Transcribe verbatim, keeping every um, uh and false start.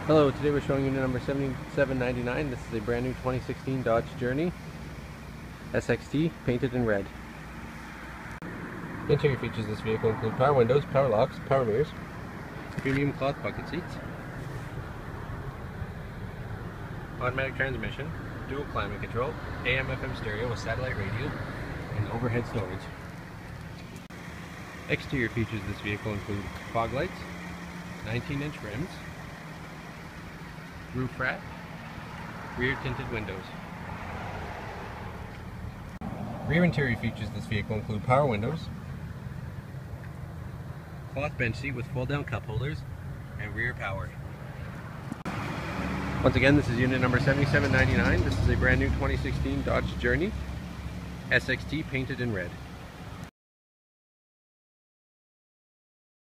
Hello, today we're showing unit number seventy-seven ninety-nine. This is a brand new twenty sixteen Dodge Journey S X T painted in red. Interior features of this vehicle include power windows, power locks, power mirrors, premium cloth bucket seats, automatic transmission, dual climate control, A M F M stereo with satellite radio, and overhead storage. Exterior features of this vehicle include fog lights, nineteen inch rims, roof rack, rear tinted windows. Rear interior features of this vehicle include power windows, cloth bench seat with fold down cup holders, and rear power. Once again, this is unit number seventy-seven ninety-nine. This is a brand new twenty sixteen Dodge Journey S X T painted in red.